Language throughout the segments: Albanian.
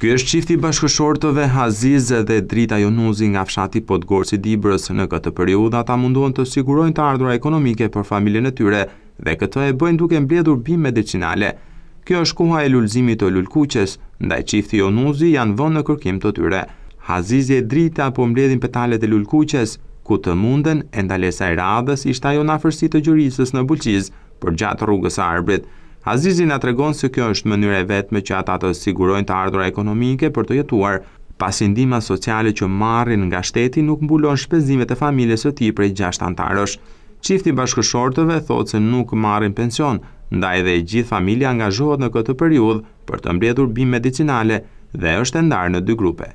Ky është çifti bashkëshortëve Aziz dhe Drita Jonuzi nga fshati Podgorci Dibrës. Në këtë periudhë ata munduan të sigurojnë të ardhura ekonomike për familjen e tyre dhe këtë e bëjnë duke mbledhur bimë medicinale. Kjo është koha e lulëzimit të lulkuqes, ndaj çifti Jonuzi janë vënë në kërkim të tyre. Azizi e Drita po mbledhin petalet e lulkuqes, ku të munden e ndalesa e radhës ishte ajo në afërsi të Gjurisës në Bulqiz, për gjatë rrugës së Arbrit. Azizi na tregon se kjo është mënyra e vetme që ata të sigurojnë të ardhura ekonomike për të jetuar, pasi ndihma sociale që marrin nga shteti nuk mbulon shpenzimet e familjes së tij prej 6 antarësh. Çifti bashkëshortëve thotë se nuk marrin pension, ndaj dhe e gjithë familja angazhohet në këtë periudhë për të mbledhur bimë medicinale dhe është e ndarë në 2 grupe.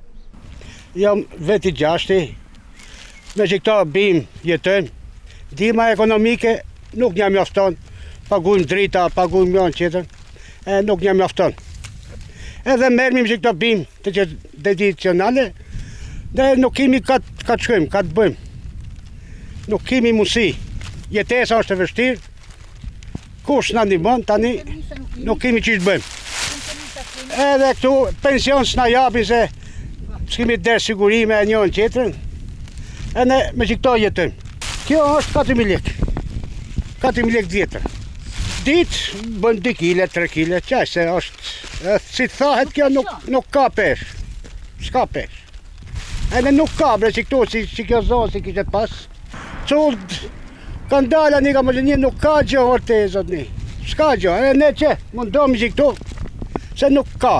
Jam veti 6, me që këta bimë jetojmë, ndihma ekonomike nuk një mjafton. Paguajmë drita, paguajmë janë qëtër, nuk një mjafton. Edhe merrmi që këto bimë të tradicionale, dhe nuk kemi ka të shkojmë, ka të bëjmë. Nuk kemi mundësi, jetesa është e vështirë, kush na ndihmon tani, nuk kemi ç'të bëjmë. Edhe këtu pension s'na japin se s'kemi der sigurime e njërin tjetrin, e ne me që këto jetojmë. Kjo është 4.000 lekë, 4.000 lekë vjetër. Ditë bën 2 kile, 3 kile, qaj se është, si të thahet kjo nuk ka pesh, s'ka pesh. Edhe nuk ka bre që këtu, si kjo zonë, si kishet pas. Cullët, kanë dalë një ka më një, nuk ka gjë vërte, zot një. S'ka gjë, e ne që, mundohemi që këtu, se nuk ka,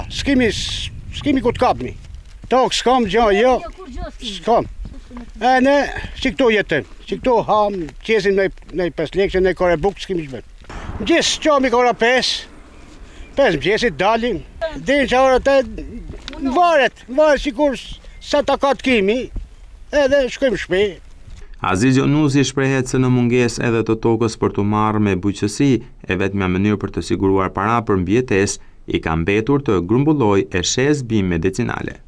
s'kemi ku të kapmi. Tokë s'kam gjë, jo, s'kam. E ne që këtu jetëm, që këtu ham, qesim në 5 lekë, në kore bukë, s'kemi që bëjmë. Gjithë qami kora 5 mëgjesit dalim, din që orët e varet sikur sa ta ka të kimi, edhe shkojmë shpe. Aziz Jonuzi shprehet se në mungesë edhe të tokës për të marrë me bujqësi, e vetmja mënyrë për të siguruar para për mbijetesë, i ka mbetur të grumbullojë e shes bimë medicinale.